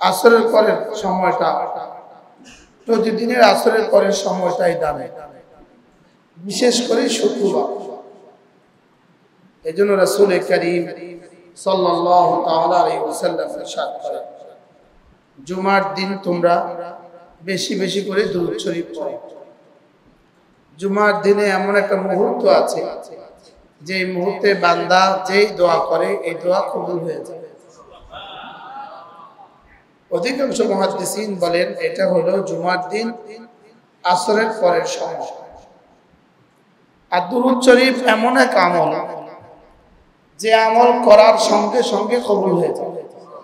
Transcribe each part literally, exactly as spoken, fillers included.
আসরের পরের সময়টা প্রতিদিনের আসরের পরের সময়টাই দামি, বিশেষ করে শুক্রবার। এজন্য রাসূল কারীম সাল্লাল্লাহু তাআলা আলাইহি ওয়াসাল্লাম ইরশাদ করেন, জুমার দিন তোমরা বেশি বেশি করে দুরূদ শরীফ পড়ো। জুমার দিনে এমন একটা মুহূর্ত আছে যে মুহূর্তে বান্দা যেই দোয়া করে এই দোয়া কবুল হয়ে যায়। অধিকাংশ মুহাদ্দিসিন বলেন এটা হলো জুমার দিন আসরের পরের সময়। আর দুরূদ শরীফ এমন এক আমল যে আমল করার সঙ্গে সঙ্গে কবুল হয়ে যায়,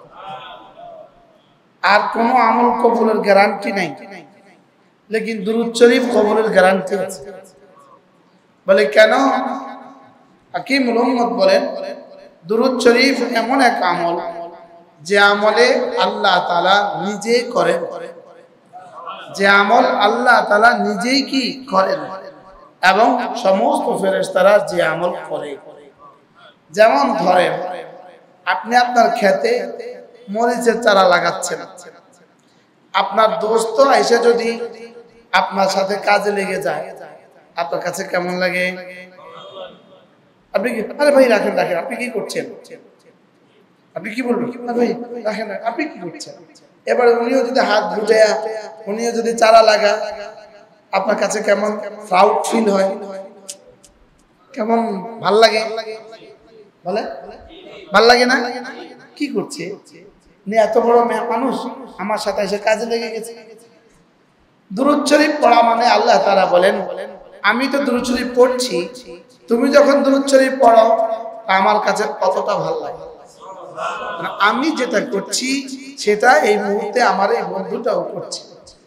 আর কোনো আমল কবুলের গ্যারান্টি নাই, লেকিন দুরূদ শরীফ কবুলের গ্যারান্টি আছে। বলে কেন? হাকিমুল উম্মত বলেন দুরূদ শরীফ এমন এক আমল যে আমলে আল্লাহ তাআলা নিজে করেন, যে আমল আল্লাহ তাআলা নিজেই কি করেন এবং সমস্ত ফেরেশতারা যে আমল করে। যেমন ধরেন আপনি আপনার ক্ষেতে মরিচের চারা লাগাচ্ছেন, আপনার দোস্ত এসে যদি আপনার সাথে কাজে লেগে যায় আপনার কাছে কেমন লাগে? আপনি কি আরে ভাই রাখেন রাখেন আপনি কি করছেন? আপনি কি বলবেন? ভাই রাখেন আপনি কি করছেন? এবার উনিও যদি হাত বুঝায়া উনিও যদি চারা লাগা আপনার কাছে কেমন প্রাউড ফিল হয়, কেমন ভাল লাগে? বলে ভাল লাগে না? কি করছে এত বড় মানুষ আমার সাথে এসে কাজে লেগে গেছে। দুরূদ শরীফ পড়া মানে আল্লাহ তাআলা বলেন আমি তো দুরূদ শরীফ পড়ছি, তুমি যখন দুরূদ শরীফ পড়ো আমার কাছে কতটা ভালো লাগে। আমি যেটা করছি সেটা এই মুহূর্তে আমার এই বন্ধুটাও করছে।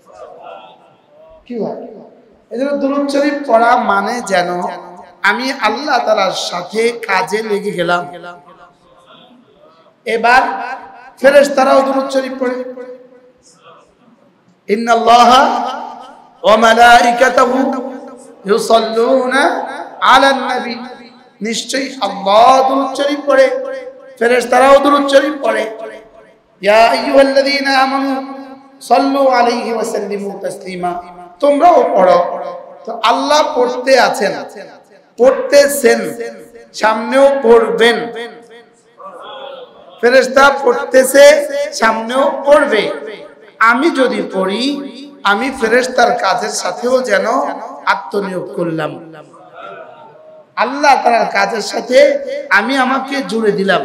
কি হয়? এজন্য দুরূদ শরীফ পড়া মানে যেন আমি আল্লাহ তাআলার সাথে কাজে লেগে গেলাম। এবার ফেরেশতারাও দুরূদ শরীফ পড়ে, ইন্নাল্লাহা ওয়া মালাইকাতাহু ইউসাল্লুনা আলান নবী, নিশ্চয়ই আল্লাহ দুরূদ শরীফ পড়ে, ফেরেশতারাও দুরূদ শরীফ পড়ে। ইয়া আইয়ুহাল্লাযীনা আমানু সাল্লু আলাইহি ওয়া সাল্লিমু তাসলিমা, তোমরাও পড়ো। তো আল্লাহ পড়তে আছেন, পড়তেছেন, সামনেও পড়বেন, ফেরেশতা পড়তেছে সামনেও পড়বে। আমি যদি পড়ি আমি ফেরেশতার কাজের সাথেও যেন আত্মনিয়োগ করলাম, আল্লাহ তাআলার কাজের সাথে আমি আমাকে জুড়ে দিলাম।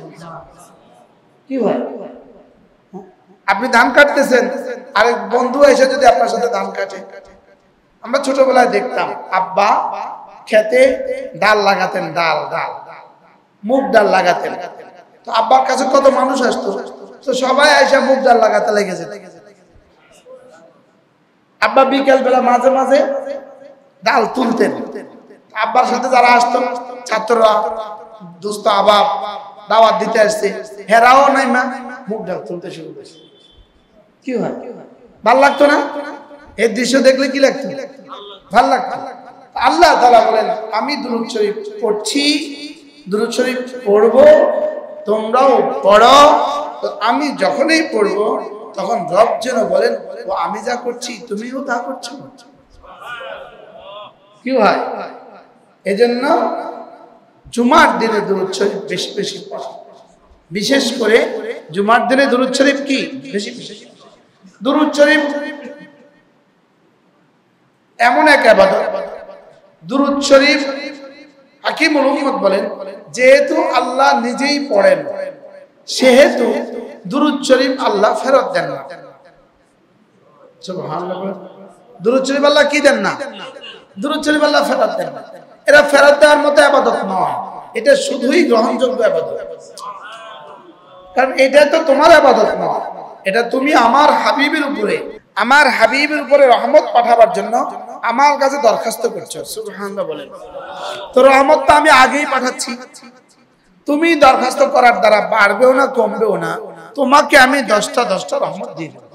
কি হয়? আপনি ধান কাটতেছেন, আরেক বন্ধু এসে যদি আপনার সাথে ধান কাটে, আমরা ছোটবেলায় দেখতাম আব্বা খেতে ডাল লাগাতেন, ডাল ডাল মুগ ডাল লাগাতেন। তো আব্বার কাছে কত মানুষ আসতো, তো সবাই এসে মুগ ডাল লাগাতে লেগে যেত। আব্বা বিকেল বেলা মাঝে মাঝে ডাল তুলতেন, আব্বার সাথে যারা আসতো ছাত্ররা দোস্ত আবাব দাওয়াত দিতে আসছে হেরাও নাই মা মুগ ডাল তুলতে শুরু করেছে। কি হয়? ভাল লাগতো না? এই দৃশ্য দেখলে কি লাগতো? ভাল লাগতো। আল্লাহ তাআলা বলেন আমি দুরূদ শরীফ পড়ছি, দুরূদ শরীফ পড়বো, তোমরাও পড়ো। তো আমি যখনই পড়বো তখন রব যেন বলেন ও আমি যা করছি তুমিও তা করছো। কি হয়? এজন্য জুমার দিনে দুরূদ শরীফ বেশি বেশি পড়া, বিশেষ করে জুমার দিনে দুরূদ শরীফ কি বেশি বেশি। দুরূদ শরীফ এমন এক ইবাদত, দুরূদ শরীফ হাকিমুল উম্মত বলেন যেহেতু আল্লাহ নিজেই পড়েন সেহেতু দুরূদ শরীফ আল্লাহ ফেরত দেন না। সুবহানাল্লাহ। দুরূদ শরীফ আল্লাহ কি দেন না? দুরূদ শরীফ আল্লাহ ফেরত দেন না। এটা ফেরত দেওয়ার মতো ইবাদত নয়, এটা শুধুই গ্রহণযোগ্য ইবাদত। কারণ এটা তো তোমার ইবাদত নয়, এটা তুমি আমার হাবিবের উপরে আমার হাবিবের উপরে রহমত পাঠাবার জন্য আমার কাছে দরখাস্ত করছো। সুবহানাল্লাহ বলেন। তো রহমত তো আমি আগেই পাঠাচ্ছি, তুমি দরখাস্ত করার দ্বারা বাড়বেও না কমবেও না, তোমাকে আমি দশটা দশটা রহমত দিয়ে দেব।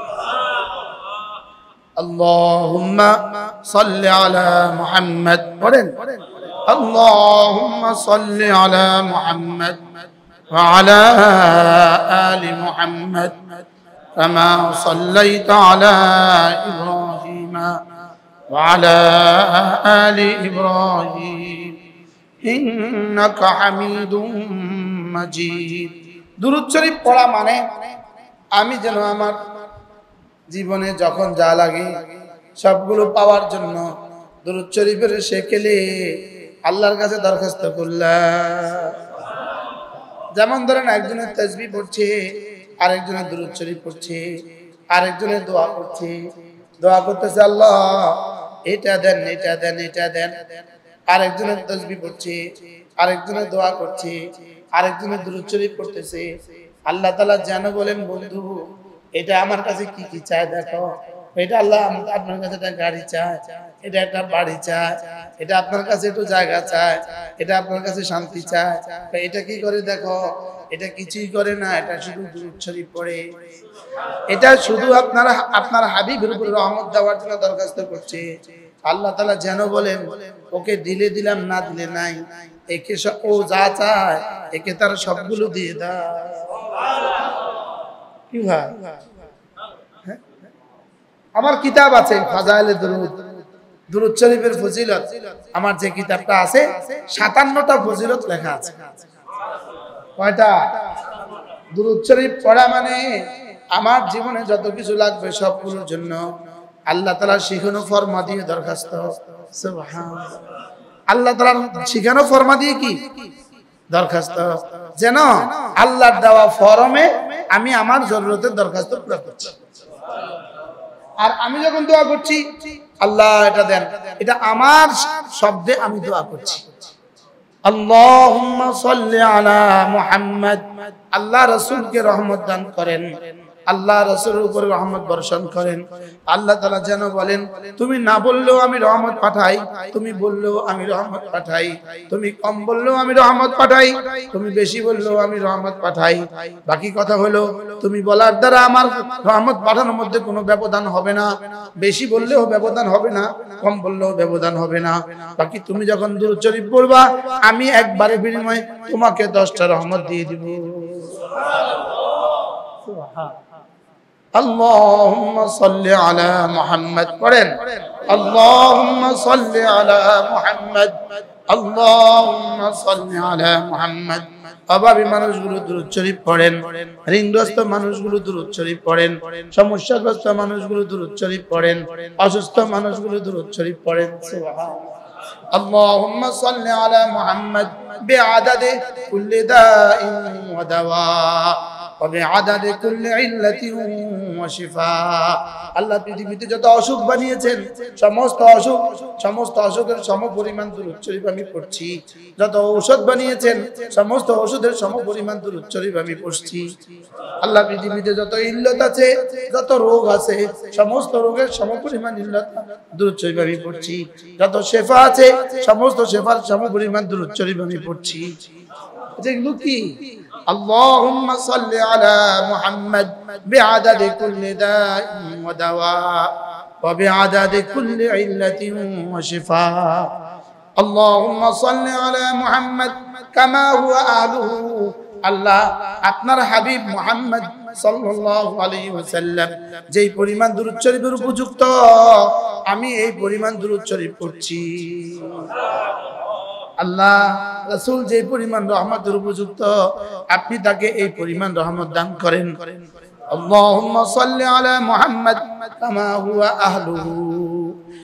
আল্লাহুম্মা সাল্লি আলা মুহাম্মাদ পড়েন, আল্লাহুম্মা সাল্লি আলা মুহাম্মাদ ওয়া আলা আলি মুহাম্মাদ كما صليت على إبراهيم وعلى آل إبراهيم إنك حميد مجيد দুরূদ শরীফ পড়া মানে আমি যেন আমার জীবনে যখন যা লাগে সবগুলো পাওয়ার জন্য দুরূদ শরীফের শেকেলে আল্লাহর কাছে দরখাস্ত করলাম। যেমন ধরেন একজনের তাসবিহ পড়ছে, আরেকজনের দুরূদ শরীফ পড়ছে, আরেকজনের দোয়া করছে, দোয়া করতেছে আল্লাহ এটা দেন এটা দেন এটা দেন। আরেকজনের তাসবিহ পড়ছে, আরেকজনের দোয়া করছে, আরেকজনের দুরূদ শরীফ পড়তেছে। আল্লাহ তাআলা যেন বলেন বন্ধু এটা আমার কাছে কি কি চায় দেখো, এটা আল্লাহ আপনার কাছে একটা গাড়ি চায়, এটা একটা বাড়ি চায়, এটা আপনার কাছে একটু জায়গা চায়, এটা আপনার কাছে শান্তি চায়, এটা কি করে দেখো, এটা কিছুই করে না, এটা শুধু দুরূদ শরীফ পড়ে। এটা শুধু আপনার আপনার হাবিবের উপর রহমত দেওয়ার জন্য দরখাস্ত করছে। আল্লাহ তাআলা যেন বলেন ওকে দিলে দিলাম না দিলে নাই, একে ও যা চায় একে তার সবগুলো দিয়ে দাও। কি ভাই, আমার কিতাব আছে ফাজাইলে দুরূদ, দুরূদ শরীফের ফজিলত, আমার যে কিতাবটা আছে সাতান্নটা ফজিলত লেখা আছে। কয়টা? দুরূদ শরীফ পড়া মানে আমার জীবনে যত কিছু লাগবে সবগুলোর জন্য আল্লাহ তাআলার শিখানো ফরমা দিয়ে দরখাস্ত। সুবহানাল্লাহ, আল্লাহ তাআলার শিখানো ফরমা দিয়ে কি দরখাস্ত, যেন আল্লাহর দেওয়া ফরমে আমি আমার জরুরতের দরখাস্ত পুরো করছি। আর আমি যখন দোয়া করছি আল্লাহ এটা দেন, এটা আমার শব্দে আমি দোয়া করছি। আল্লাহুম্মা সাল্লি আলা মুহাম্মদ, আল্লাহ রাসূলকে রহমত দান করেন, আল্লাহ রাসূলের উপর রহমত বর্ষণ করেন। আল্লাহ তাআলা যেন বলেন তুমি না বললেও আমি রহমত পাঠাই, তুমি বললেও আমি রহমত পাঠাই, তুমি কম বললেও আমি রহমত পাঠাই, তুমি বেশি বললেও আমি রহমত পাঠাই। বাকি কথা হলো তুমি বলার দ্বারা আমার রহমত পাঠানোর মধ্যে কোনো ব্যবধান হবে না, বেশি বললেও ব্যবধান হবে না, কম বললেও ব্যবধান হবে না। বাকি তুমি যখন দুরূদ শরীফ পড়বা আমি একবারে বিনিময়ে তোমাকে দশটা রহমত দিয়ে দিব। আল্লাহুম্মা সাল্লি আলা মুহাম্মদ পড়েন, আল্লাহুম্মা সাল্লি আলা মুহাম্মদ, আল্লাহুম্মা সাল্লি আলা মুহাম্মদ। অভাবী মানুষগুলো দুরূদ শরীফ পড়েন, ঋণগ্রস্ত মানুষগুলো দুরূদ শরীফ পড়েন, সমস্যাগ্রস্ত মানুষগুলো দুরূদ শরীফ পড়েন, অসুস্থ মানুষগুলো দুরূদ শরীফ পড়েন। সুবহানাল্লাহ। আল্লাহুম্মা সাল্লি আলা মুহাম্মদ বিআদাদি কুল্লি দাইন ওয়া দাওয়া وبعدد كل علة وشفاء। আল্লাহ পৃথিবীতে যত অসুখ বানিয়েছেন সমস্ত অসুখ সমস্ত অসুখের সমপরিমাণ দুরূদ শরীফ আমি পড়ছি, যত ঔষধ বানিয়েছেন সমস্ত ওষুধের সমপরিমাণ দুরূদ শরীফ আমি পড়ছি। আল্লাহ পৃথিবীতে যত ইল্লত আছে যত রোগ আছে সমস্ত রোগের সমপরিমাণ ইল্লত দুরূদ শরীফ আমি পড়ছি, যত শেফা আছে সমস্ত শেফার সমপরিমাণ দুরূদ শরীফ আমি পড়ছি। যেগুলো কি اللهم صل على محمد بعدد كل داء ودواء وبعدد كل علة وشفاء اللهم صل على محمد كما هو أهله। আল্লাহ আপনার হাবিব মুহাম্মদ সাল্লাল্লাহু আলাইহি ওয়াসাল্লাম যেই পরিমাণ দুরূদ শরীফের উপযুক্ত আমি এই পরিমাণ দুরূদ শরীফ পড়ছি। আল্লাহ রাসূল যে পরিমাণ রহমতের উপযুক্ত আপনি তাকে এই পরিমাণ রহমত দান করেন। আল্লাহুম্মা সাল্লি আলা মুহাম্মদ কামা হুয়া আহলুহু।